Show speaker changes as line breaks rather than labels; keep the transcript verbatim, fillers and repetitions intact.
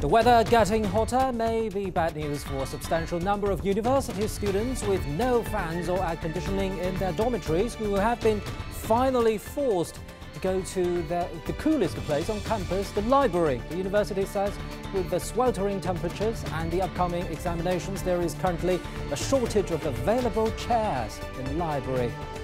The weather getting hotter may be bad news for a substantial number of university students with no fans or air conditioning in their dormitories who have been finally forced to go to the, the coolest place on campus, the library. The university says with the sweltering temperatures and the upcoming examinations, there is currently a shortage of available chairs in the library.